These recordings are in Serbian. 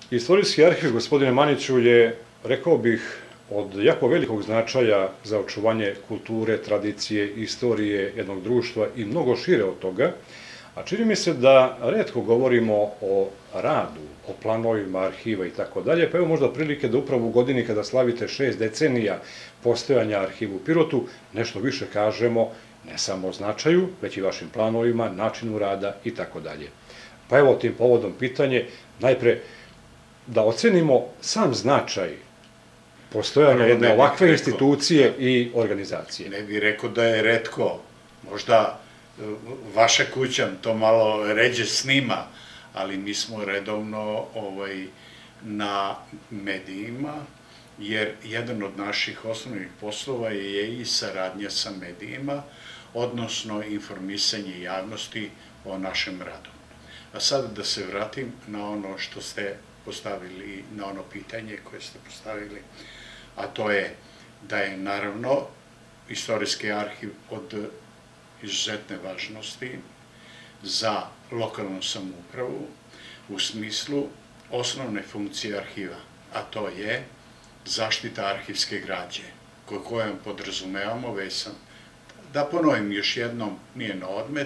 Istorijski arhiv, gospodine Maniću, je, rekao bih, od jako velikog značaja za očuvanje kulture, tradicije, istorije jednog društva i mnogo šire od toga, a čini mi se da retko govorimo o radu, o planovima arhiva i tako dalje, pa evo možda prilike da upravo u godini kada slavite 6 decenija postojanja arhiva u Pirotu, nešto više kažemo ne samo o značaju, već i vašim planovima, načinu rada i tako dalje. Pa evo tim povodom pitanje, najpre da ocenimo sam značaj postojanja jedne ovakve institucije i organizacije. Ne bih rekao da je retko, možda vaša kuća to malo ređe snima, ali mi smo redovno na medijima, jer jedan od naših osnovnih poslova je i saradnja sa medijima, odnosno informisanje javnosti o našem radu. A sada da se vratim na ono što ste postavili, na ono pitanje koje ste postavili, a to je da je naravno istorijski arhiv od izuzetne važnosti za lokalnu samoupravu u smislu osnovne funkcije arhiva, a to je zaštita arhivske građe, kojom podrazumevamo, već sam, da ponovim još jednom, nije na odmet,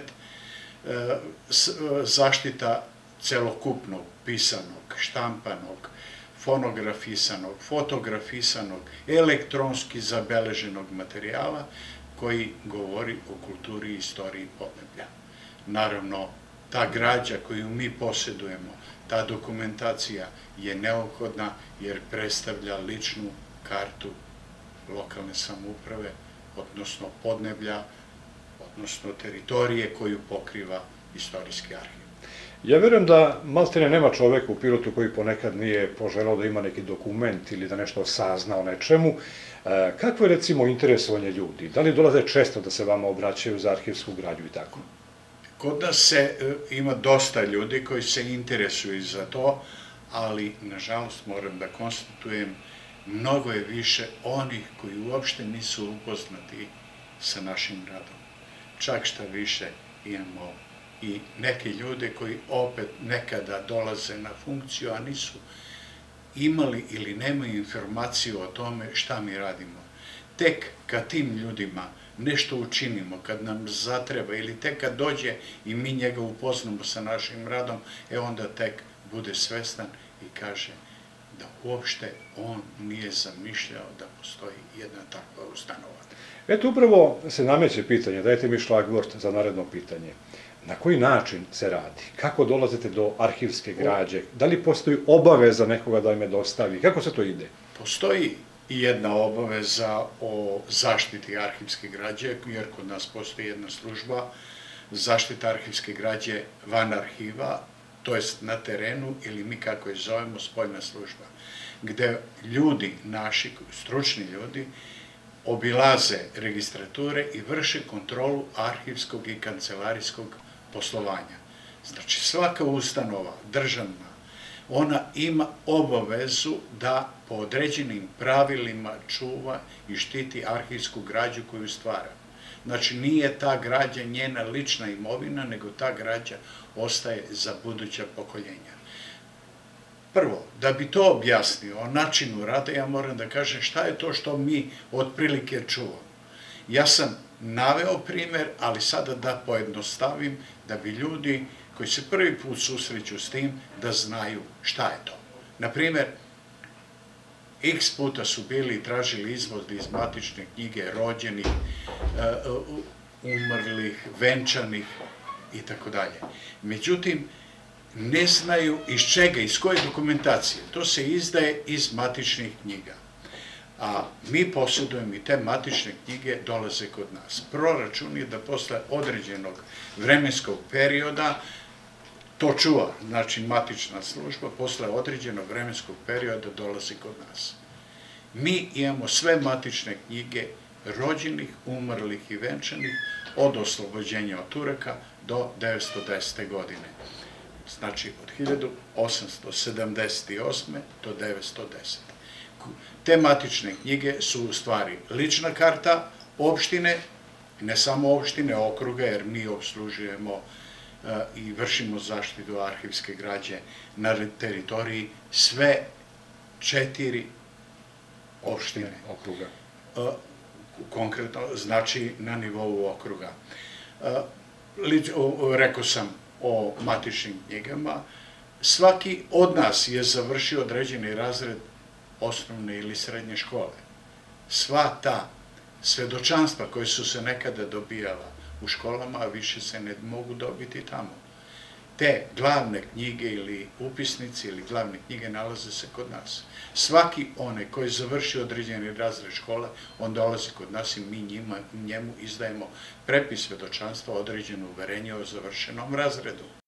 zaštita celokupnog pisanog, štampanog, fonografisanog, fotografisanog, elektronski zabeleženog materijala koji govori o kulturi i istoriji Podneblja. Naravno, ta građa koju mi posjedujemo, ta dokumentacija je neophodna jer predstavlja ličnu kartu lokalne samouprave, odnosno Podneblja, odnosno teritorije koju pokriva istorijski arhiv. Ja verujem da maltene nema čoveka u Pirotu koji ponekad nije poželao da ima neki dokument ili da nešto sazna o nečemu. Kakvo je recimo interesovanje ljudi? Da li dolaze često da se vama obraćaju za arhivsku građu i tako? Kod nas ima dosta ljudi koji se interesuju za to, ali nažalost moram da konstatujem, mnogo je više onih koji uopšte nisu upoznati sa našim radom. Čak šta više imamo i neke ljude koji opet nekada dolaze na funkciju, a nisu imali ili nemaju informaciju o tome šta mi radimo. Tek kad tim ljudima nešto učinimo, kad nam zatreba, ili tek kad dođe i mi njega upoznamo sa našim radom, onda tek bude svestan i kaže da uopšte on nije zamišljao da postoji jedna takva ustanova. Eto, upravo se nameće pitanje, dajte mi šlagvort za naredno pitanje. Na koji način se radi? Kako dolazite do arhivske građe? Da li postoji obaveza nekoga da im je dostavi? Kako se to ide? Postoji i jedna obaveza o zaštiti arhivske građe, jer kod nas postoji jedna služba zaštita arhivske građe van arhiva, to jest na terenu, ili mi kako je zovemo spoljna služba, gde ljudi, naši stručni ljudi, obilaze registrature i vrše kontrolu arhivskog i kancelarijskog poslovanja. Znači, svaka ustanova državna, ona ima obavezu da po određenim pravilima čuva i štiti arhivsku građu koju stvara. Znači, nije ta građa njena lična imovina, nego ta građa ostaje za buduća pokoljenja. Prvo, da bi to objasnio o načinu rada, ja moram da kažem šta je to što mi otprilike čuvamo. Ja sam naveo primer, ali sada da pojednostavim, da bi ljudi koji se prvi put susreću s tim, da znaju šta je to. Naprimer, x puta su bili i tražili izvod iz matične knjige rođenih, umrlih, venčanih i tako dalje. Međutim, ne znaju iz čega, iz koje dokumentacije. To se izdaje iz matičnih knjiga. A mi posjedujemo i te matične knjige dolaze kod nas. Proračun je da posle određenog vremenskog perioda to čuva, znači matična služba, posle određenog vremenskog perioda dolazi kod nas. Mi imamo sve matične knjige rođenih, umrlih i venčanih od oslobođenja od Turaka do 1910. godine. Znači od 1878. do 1910. Te matične knjige su u stvari lična karta opštine, ne samo opštine, okruga, jer mi obslužujemo i vršimo zaštitu arhivske građe na teritoriji sve 4 opštine. Okruga. Konkretno, znači na nivou okruga. Rekao sam o matičnim knjigama. Svaki od nas je završio određeni razred osnovne ili srednje škole. Sva ta svedočanstva koje su se nekada dobijala u školama, a više se ne mogu dobiti tamo. Te glavne knjige ili upisnici ili glavne knjige nalaze se kod nas. Svaki onaj koji je završio određeni razred škole, on dolazi kod nas i mi njemu izdajemo prepis svedočanstva, određeno uverenje o završenom razredu.